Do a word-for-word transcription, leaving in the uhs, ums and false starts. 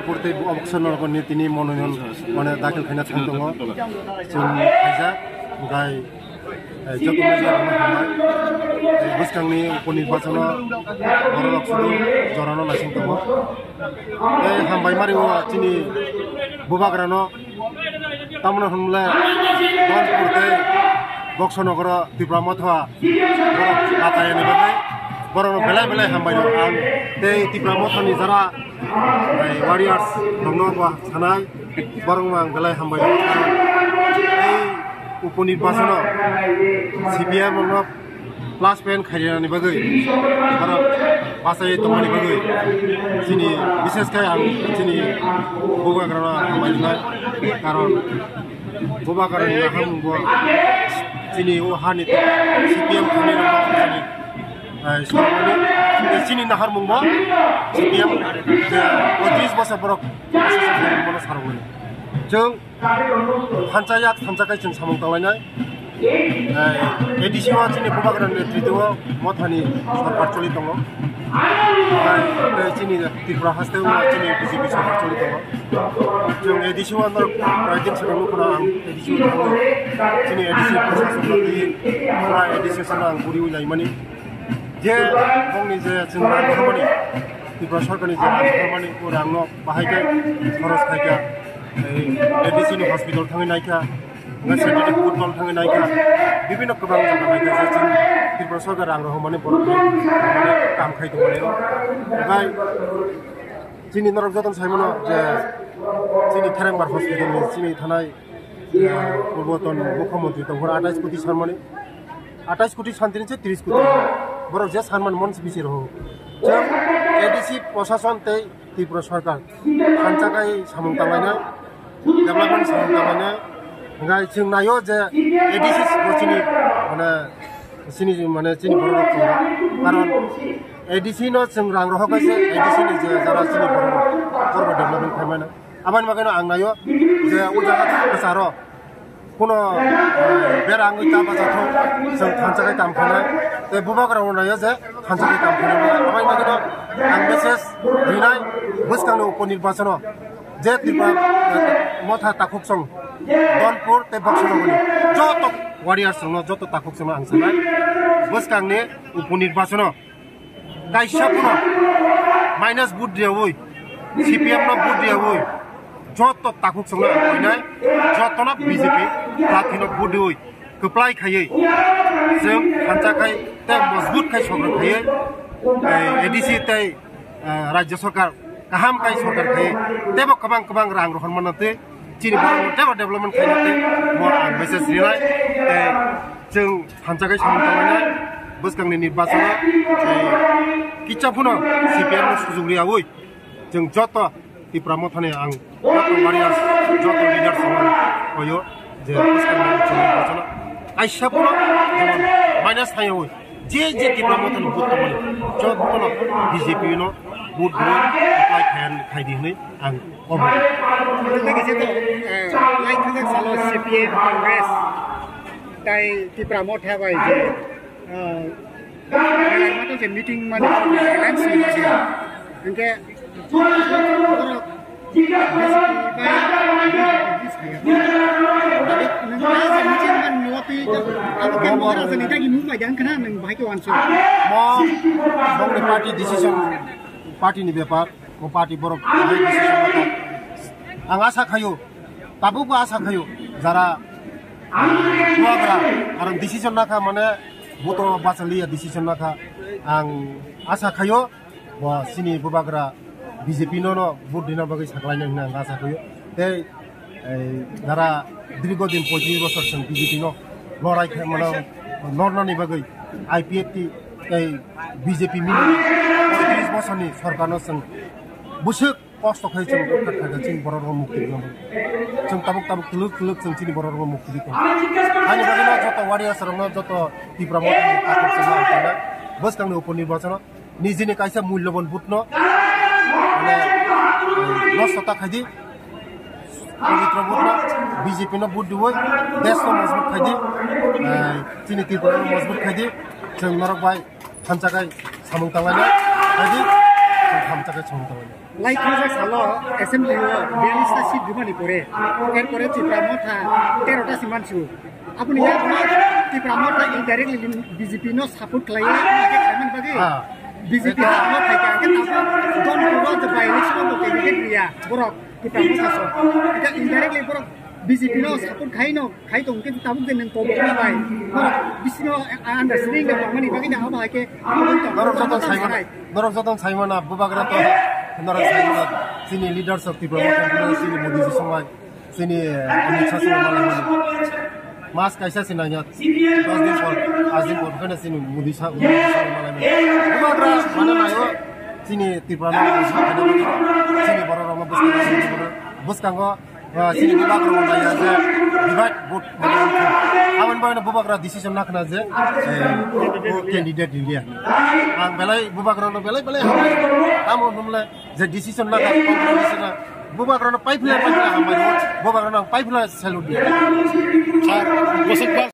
purte option or kon tini monoyon mane dakil khaina thangtongo chung khaija gai jokomoja rama hamai buskangni uponirbachano borok sudu jorano nasingtongo ei hambai mario tini bubagrano tamna humla don purte boksonogoro tipramotha borok atayani bagai borok belai belai hambai ang tei tipramothani jara warriors dongno ba sanai borok mang belai hambai ei uponirbachano C P M no plus pen khairani bagai borok basai tomani bagai sini বিশেষ kai ang sini bubagrano hambai nai karon bubagrano ham bo sini o hani C P M khani rani sormani sini nahar mungba C P M thirty basa borok mono sarwani jeng panchayat panchakai jeng samung tawlainai A D C wa sini bubagrano netrito mothani sarkar choli tongo sini Tripura haste wa sini B J P sarkar choli tongo jeng A D C wa nor rajin sedang kuna A D C wa sini A D C prosason lagi pra A D C sanang buri ulai mani je bongni je jeng rang khamani Tripura sarkarni je khamani urang no bahaiga kharos khaika A D C ni hospital thangai naika ngasani football thangai naika bibino kobang jaga naika je jeng Tripura sarkar rang ro mani borok mani kam khai dongmani bai sini norok joton saimono je sini Therengbar hospital ni sini thanai purboton mukhyamantri tonghor twenty-eight koti sarmani twenty-eight koti santini che thirty koti borok je sarman mons bisi ro jeng A D C prosason tei Tripura sarkar panchakai samung tanglainai development samung tanglainai ngai jeng nayo je A D C sini mane sini mane sini borok karon A D C no jeng rang roh kaise A D C ni je jara sini borok korba development khaimana aban magano ang nayo je ujaga kasaro kuno berang ita bajato jeng panchakai kam khanai te bubagrano nayo je panchakai kam khanai aban magano ang message dinai buskangno uponirbachano je Tripura motha takuksong donpur te boksonogoni joto warriors no joto takuksong ang sanai buskangni uponirbachano kaisa puno minus bud diawoi C P M no bud diawoi joto takuksong ang koinai joto na B J P prathino bud diawoi keplai khayei jeng panchakai te mazbut khai sokar khayei A D C te rajya sarkar kaham kai sarkar khayei tebo kabang kabang rang rohon manate chini borok tebo development khainate mo ang message rinai te jeng panchakai samung tawlainai buskangni nirbachano kichapuno C P M no sujug riawoi jeng joto Tripura mothani ang joto warriors joto leaders hoyo je buskangni nirbachano aishapuno jemon minus thayoi je je Tripura mothani buttomani joto B J P no bud bud apply khayan khaidi hnai ang obo lagi je lai thajak salo C P M Congress tai Tripura motha bai je Kailan mo to meeting man kailan sila engke party decision party ni bepar ko party borok decision mata ang asa khayo tabu ba asa khayo jara buagra aron decision na kha mane buto basali decision na kha ang asa khayo bo sini bubagra B J P no no vote dina bagai saklaina hina ang asa khayo te jara dirgodin twenty বছর sing B J P no lorai kha mane lornani bagai I P F T ei B J P mini thirty বছর ni sarkar no sing busuk kosto khai chung khat khat ching borok mukti no chung tabuk tabuk tuluk tuluk chung chini borok mukti dito ani bagino joto warriors rong no joto Tripura mothani takuk sama kana buskangni uponirbachano nijini kaisa mulyobon butno mane nostota khaidi pavitra butno B J P no but diwoi desh no mazbut khaidi chini Tripura no mazbut khaidi chung norok bai panchakai samung tanglainai khaidi chung panchakai samung tanglainai লাই থাকা সালো assembly বিয়াল্লিশটা seat বিমানি পড়ে এরপরে ত্রিপুরা মঠা তেরোটা সিমান ছিল আপনি ত্রিপুরা মঠা ইনডাইরেক্টলি বিজেপি নো সাপোর্ট খাইয়ে খাইমান বাকি বিজেপি হামত খাইকে আগে তারপর জন পুরো যে বাই ইলেকশন মতে বিজেপি ক্রিয়া বরক ত্রিপুরা মঠা সব এটা ইনডাইরেক্টলি বরক বিজেপি নো সাপোর্ট খাই নো খাই তো কিন্তু তাবুক দেন তো বলা বাই বরক বিসিনো আন্ডারস্ট্যান্ডিং দে মানে বাকি না আবা হাইকে নরক যতন সাইমন নরক যতন সাইমন আব্বু বাগরা তো নরক Simon Sini leaders of Tripura মঠা Sini Modi G সময় সিনি অমিত শাহ সময় মালামনি মাস কাইসা সিনাইয়া দশ দিন পর আজ দিন পর ফেনে সিনি মোদি শাহ মালামনি বাগরা মানে নায়ো সিনি ত্রিপুরা মঠা সিনি বড় রমা বুসকাঙ্গ বুসকাঙ্গ সিনি বাগরা নাইয়া যে ডিভাইড ভোট আমান বায়না বুবাগরা ডিসিশন নাখনা যে ক্যান্ডিডেট ইন্ডিয়া আং বেলাই বুবাগরা বেলাই বেলাই আম हमले যে ডিসিশন নাখা কংগ্রেস বুবাগরা পাইপলাইন পাইপলাইন হামাই বুবাগরা পাইপলাইন সেলুট দিয়া